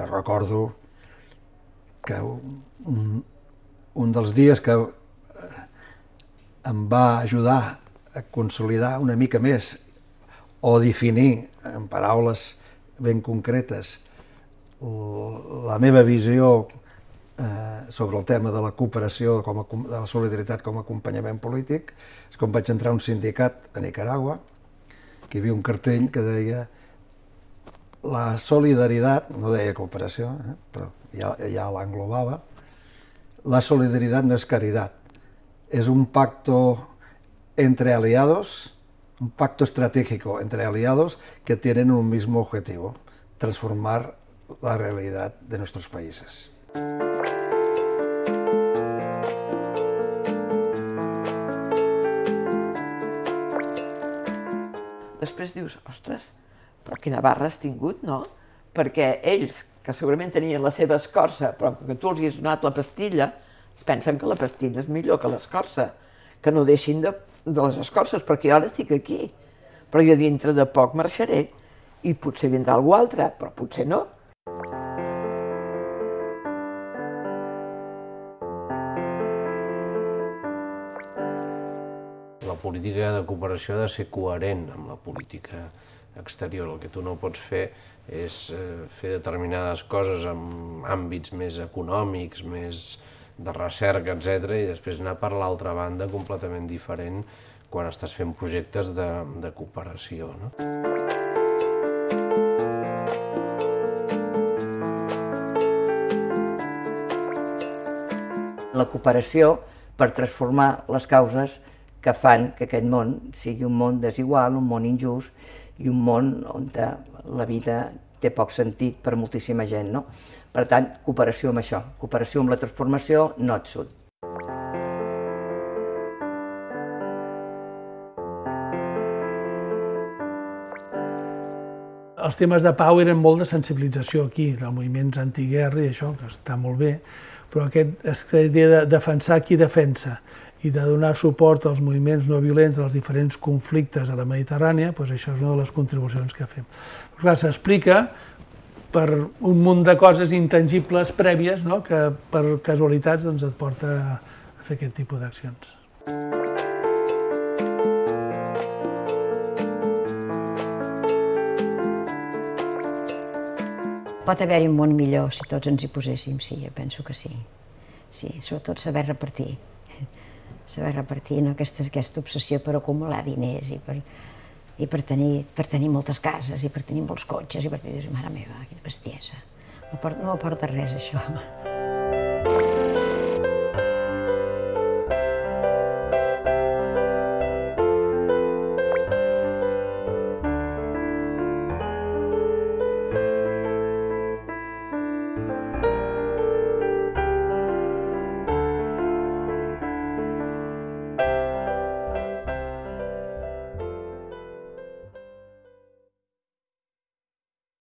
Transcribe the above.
recordo que un dels dies que em va ajudar a consolidar una mica més o definir en paraules ben concretes la meva visió sobre el tema de la cooperació, de la solidaritat com a acompanyament polític, és quan vaig entrar a un sindicat a Nicaragua, que hi havia un cartell que deia la solidaritat, no deia cooperació, però ja l'englobava, la solidaritat no es caridad, es un pacto entre aliados, un pacto estratégico entre aliados que tienen un mismo objetivo, transformar la realidad de nuestros países. Després dius, ostres, però quina barra has tingut, no? Perquè ells, que segurament tenien la seva escorça, però que tu els hi has donat la pastilla, es pensen que la pastilla és millor que l'escorça, que no deixin de les escorces, perquè jo ara estic aquí. Però jo dintre de poc marxaré, i potser vindrà algú altre, però potser no. La política de cooperació ha de ser coherent amb la política exterior. El que tu no pots fer és fer determinades coses en àmbits més econòmics, més de recerca, etc., i després anar per l'altra banda completament diferent quan estàs fent projectes de cooperació. La cooperació per transformar les causes que fan que aquest món sigui un món desigual, un món injust i un món on la vida té poc sentit per moltíssima gent, no? Per tant, cooperació amb això, cooperació amb la transformació nord-sud. Els temes de pau eren molt de sensibilització aquí, de moviments antiguerra i això, que està molt bé, però aquesta idea de defensar qui defensa i de donar suport als moviments no violents dels diferents conflictes a la Mediterrània, doncs això és una de les contribucions que fem. Però clar, s'explica per un munt de coses intangibles prèvies, no?, que per casualitats doncs, et porta a fer aquest tipus d'accions. Pot haver-hi un món millor si tots ens hi poséssim, sí, jo penso que sí. Sí, sobretot saber repartir. Saber repartir, no aquesta obsessió per acumular diners i per tenir moltes cases i per tenir molts cotxes i per dir, mare meva, quina bestiesa. No aporta res, això.